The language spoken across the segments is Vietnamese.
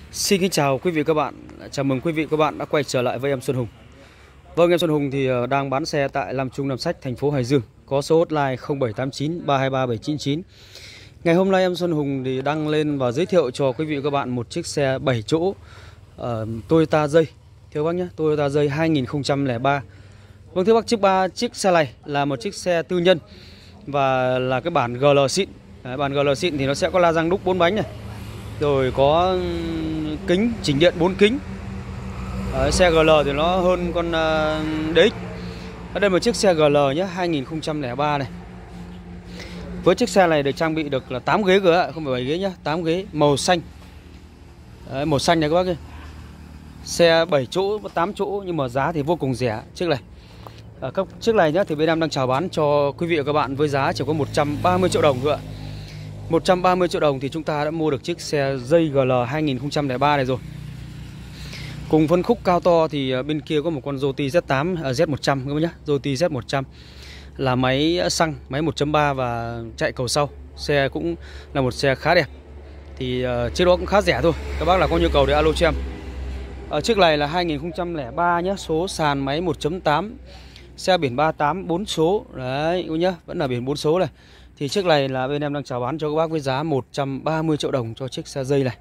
Xin kính chào quý vị các bạn. Chào mừng quý vị các bạn đã quay trở lại với em Xuân Hùng. Vâng, em Xuân Hùng thì đang bán xe tại Lam Trung Nam Sách, thành phố Hải Dương. Có số hotline 0789 323 799. Ngày hôm nay em Xuân Hùng thì đăng lên và giới thiệu cho quý vị các bạn một chiếc xe 7 chỗ Toyota Dây. Thưa bác nhé, Toyota Dây 2003. Vâng thưa bác, chiếc xe này là một chiếc xe tư nhân và là cái bản GL xịn. Bản GL xịn thì nó sẽ có la răng đúc 4 bánh này, rồi có kính chỉnh điện 4 kính. Xe GL thì nó hơn con DX. Ở đây một chiếc xe GL nhé, 2003 này. Với chiếc xe này được trang bị được là 8 ghế cơ, không phải 7 ghế nhá, 8 ghế màu xanh. Màu xanh này các bác ơi. Xe 7 chỗ, 8 chỗ nhưng mà giá thì vô cùng rẻ chiếc này. Các chiếc này nhá thì bên em đang chào bán cho quý vị và các bạn với giá chỉ có 130 triệu đồng thôi ạ. 130 triệu đồng thì chúng ta đã mua được chiếc xe Dây GL 2003 này rồi. Cùng phân khúc cao to thì bên kia có một con Yoti Z8 Z100 các bác nhé, Yoti Z100 là máy xăng, máy 1.3 và chạy cầu sau. Xe cũng là một xe khá đẹp. Thì chiếc đó cũng khá rẻ thôi. Các bác là có nhu cầu để alo cho em. Chiếc này là 2003 nhé, số sàn máy 1.8, xe biển 38 4 số. Đấy các nhá, vẫn là biển 4 số này. Thì chiếc này là bên em đang chào bán cho các bác với giá 130 triệu đồng cho chiếc xe Dây này.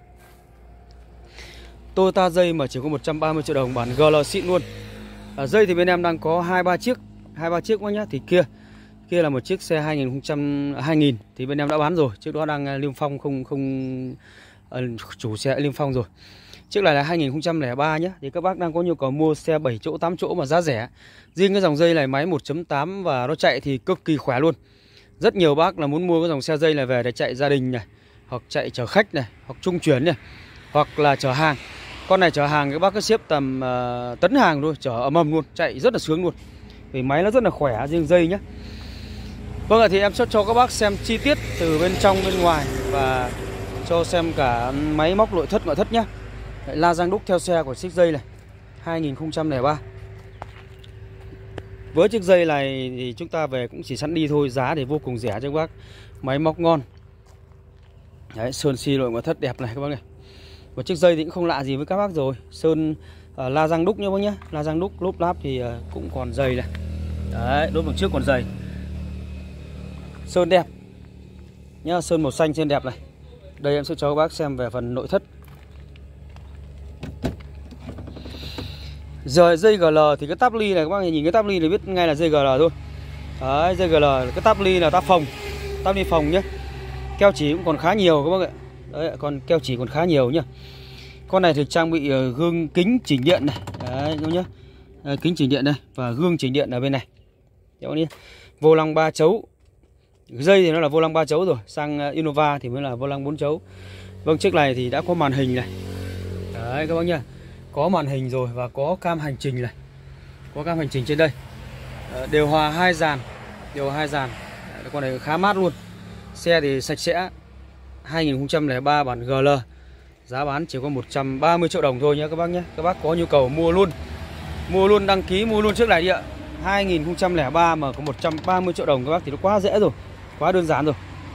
Toyota Dây mà chỉ có 130 triệu đồng, bản GL xịn luôn. Dây thì bên em đang có 2-3 chiếc các bác nhá. Thì kia là một chiếc xe 2000 thì bên em đã bán rồi, chiếc đó đang niêm phong, không chủ xe niêm phong rồi. Chiếc này là 2003 nhé. Thì các bác đang có nhu cầu mua xe 7 chỗ 8 chỗ mà giá rẻ. Riêng cái dòng Dây này máy 1.8 và nó chạy thì cực kỳ khỏe luôn. Rất nhiều bác là muốn mua cái dòng xe Dây này về để chạy gia đình này, hoặc chạy chở khách này, hoặc trung chuyển này, hoặc là chở hàng. Con này chở hàng các bác cứ xếp tầm tấn hàng thôi, chở ầm luôn, chạy rất là sướng luôn. Vì máy nó rất là khỏe, riêng Dây nhé. Vâng ạ, thì em sẽ cho các bác xem chi tiết từ bên trong bên ngoài và cho xem cả máy móc nội thất ngoại thất nhé. La răng đúc theo xe của chiếc Dây này 2003. Với chiếc Dây này thì chúng ta về cũng chỉ sẵn đi thôi, giá thì vô cùng rẻ cho các bác. Máy móc ngon. Đấy, sơn xi nội ngoại thất đẹp này các bác này. Một chiếc Dây thì cũng không lạ gì với các bác rồi. Sơn la răng đúc nhé bác nhé. La răng đúc, lốp láp thì cũng còn dày này. Đấy, đốt đằng trước còn dày. Sơn đẹp nhá, sơn màu xanh trên đẹp này. Đây em sẽ cho các bác xem về phần nội thất. Rồi Dây GL thì cái táp ly này các bác nhìn cái táp ly này biết ngay là Dây GL thôi. Đấy, Dây GL cái táp ly là táp ly phồng nhé. Keo chỉ cũng còn khá nhiều các bác ạ. Đấy, còn keo chỉ còn khá nhiều nhá. Con này thì trang bị gương kính chỉnh điện này. Đấy các bác nhá. Kính chỉnh điện đây và gương chỉnh điện ở bên này. Đấy, đi. Vô lăng 3 chấu. Dây thì nó là vô lăng 3 chấu rồi, sang Innova thì mới là vô lăng 4 chấu. Vâng, chiếc này thì đã có màn hình này. Đấy các bác nhá. Có màn hình rồi và có cam hành trình này. Có cam hành trình trên đây. Điều hòa 2 dàn. Con này khá mát luôn. Xe thì sạch sẽ. 2003 bản GL. Giá bán chỉ có 130 triệu đồng thôi nhé các bác nhé. Các bác có nhu cầu mua luôn. Mua luôn, đăng ký mua luôn chiếc này đi ạ. 2003 mà có 130 triệu đồng các bác thì nó quá dễ rồi. Quá đơn giản rồi.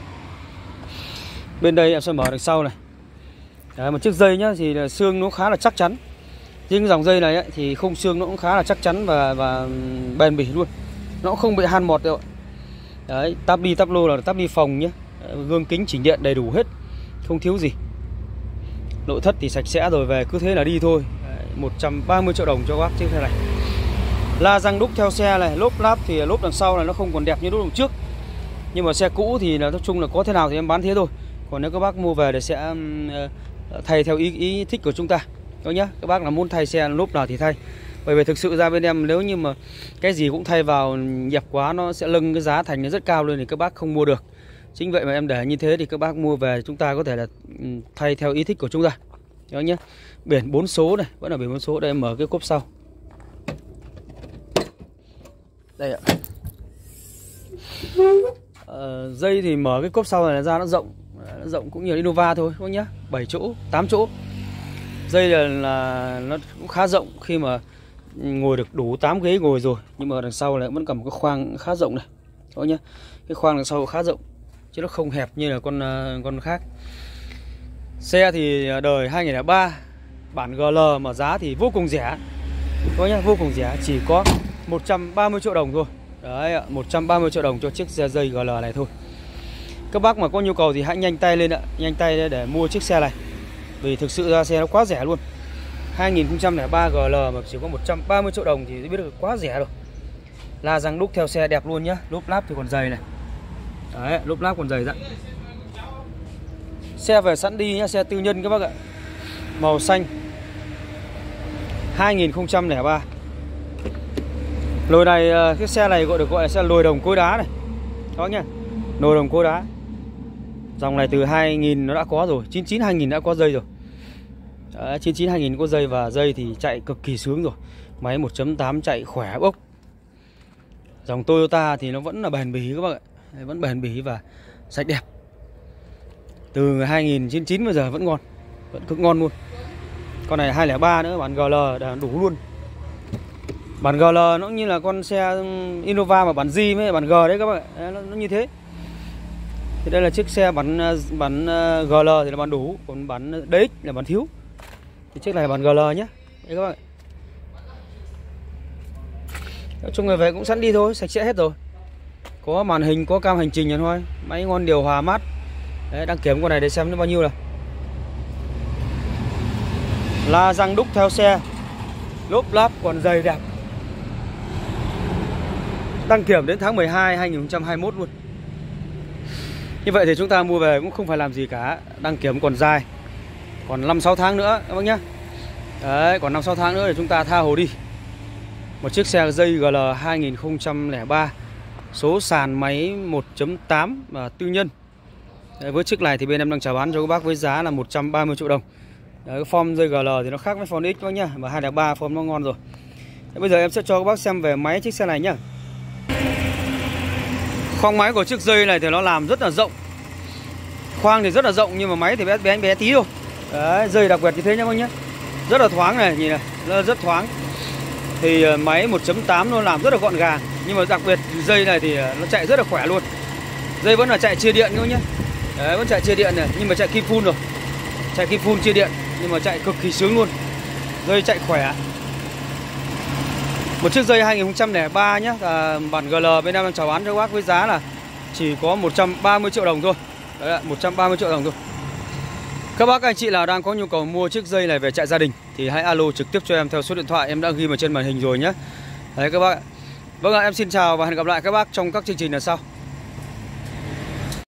Bên đây em sẽ mở đằng sau này. Đấy, một chiếc Dây nhá thì xương nó khá là chắc chắn. Riêng dòng Dây này ấy, thì khung xương nó cũng khá là chắc chắn và bền bỉ luôn. Nó cũng không bị han mọt đâu. Đấy, táp bi táp lô là táp bi phồng nhé. Gương kính chỉnh điện đầy đủ hết, không thiếu gì. Nội thất thì sạch sẽ rồi, về cứ thế là đi thôi. Đấy, 130 triệu đồng cho bác chiếc xe này. La răng đúc theo xe này, lốp láp thì lốp đằng sau này nó không còn đẹp như lốp đằng trước. Nhưng mà xe cũ thì nói chung là có thế nào thì em bán thế thôi. Còn nếu các bác mua về thì sẽ thay theo ý thích của chúng ta. Đó nhá, các bác là muốn thay xe lốp nào thì thay. Bởi vì thực sự ra bên em nếu như mà cái gì cũng thay vào dẹp quá nó sẽ lưng cái giá thành nó rất cao lên thì các bác không mua được. Chính vậy mà em để như thế thì các bác mua về chúng ta có thể là thay theo ý thích của chúng ta. Đó nhá. Biển 4 số này, vẫn là biển 4 số. Đây em mở cái cốp sau. Đây ạ. Dây thì mở cái cốp sau này ra nó rộng cũng như Innova thôi các nhá. 7 chỗ, 8 chỗ. Dây là nó cũng khá rộng khi mà ngồi được đủ 8 ghế ngồi rồi, nhưng mà đằng sau này vẫn cầm một cái khoang khá rộng này. Đó nhá. Cái khoang đằng sau khá rộng chứ nó không hẹp như là con khác. Xe thì đời 2003 bản GL mà giá thì vô cùng rẻ. Có nhá, vô cùng rẻ, chỉ có 130 triệu đồng thôi. Đấy, 130 triệu đồng cho chiếc xe dây GL này thôi. Các bác mà có nhu cầu thì hãy nhanh tay lên ạ, nhanh tay để mua chiếc xe này. Vì thực sự ra xe nó quá rẻ luôn. 2003 GL mà chỉ có 130 triệu đồng thì biết được quá rẻ rồi. La răng đúc theo xe đẹp luôn nhá, lốp láp thì còn dày này. Đấy, lốp láp còn dày dặn. Xe về sẵn đi nhá, xe tư nhân các bác ạ. Màu xanh 2003. Lồi này, cái xe này được gọi là xe lồi đồng cối đá này. Các bác nhá, nồi đồng cối đá. Dòng này từ 2000 nó đã có rồi, 99 2000 đã có dây rồi. Đấy, 99 2000 có dây và dây thì chạy cực kỳ sướng rồi. Máy 1.8 chạy khỏe bốc. Dòng Toyota thì nó vẫn là bền bỉ các bác ạ. Vẫn bền bỉ và sạch đẹp. Từ 2099 bây giờ vẫn ngon, vẫn cực ngon luôn. Con này 203 nữa, bản GL đã đủ luôn. Bản GL nó cũng như là con xe Innova mà bản G với bản G đấy các bác ạ. Nó như thế. Thì đây là chiếc xe bản GL thì là bản đủ, còn bản DX là bản thiếu. Thì chiếc này bản GL nhé. Đấy các bác ạ. Nói chung là về cũng sẵn đi thôi, sạch sẽ hết rồi. Có màn hình, có cam hành trình rồi thôi. Máy ngon, điều hòa mát. Đấy, đăng kiểm con này để xem nó bao nhiêu nào. La răng đúc theo xe, lốp láp còn dày đẹp. Đăng kiểm đến tháng 12 2021 luôn. Như vậy thì chúng ta mua về cũng không phải làm gì cả. Đăng kiểm còn dài, còn 5-6 tháng nữa các bác nhé. Đấy, còn 5-6 tháng nữa để chúng ta tha hồ đi. Một chiếc xe dây GL 2003, số sàn máy 1.8 và tư nhân. Đấy, với chiếc này thì bên em đang chào bán cho các bác với giá là 130 triệu đồng. Đấy, cái form dây GL thì nó khác với form X các bác nhá, và 203 form nó ngon rồi. Đấy, bây giờ em sẽ cho các bác xem về máy chiếc xe này nhá. Khoang máy của chiếc dây này thì nó làm rất là rộng. Khoang thì rất là rộng nhưng mà máy thì bé tí thôi. Đấy, dây đặc biệt như thế nhá bác nhá. Rất là thoáng này, nhìn này, rất thoáng. Thì máy 1.8 nó làm rất là gọn gàng. Nhưng mà đặc biệt dây này thì nó chạy rất là khỏe luôn. Dây vẫn là chạy chia điện các nhá. Đấy, vẫn chạy chia điện này, nhưng mà chạy kim phun rồi. Chạy kim phun chia điện nhưng mà chạy cực kỳ sướng luôn. Dây chạy khỏe. Một chiếc dây 2003 nhé, bản GL bên em đang chào bán cho các bác với giá là chỉ có 130 triệu đồng thôi. Đấy, 130 triệu đồng thôi. Các bác anh chị nào đang có nhu cầu mua chiếc dây này về chạy gia đình thì hãy alo trực tiếp cho em theo số điện thoại em đã ghi ở trên màn hình rồi nhé. Đấy các bác. Vâng ạ, em xin chào và hẹn gặp lại các bác trong các chương trình lần sau.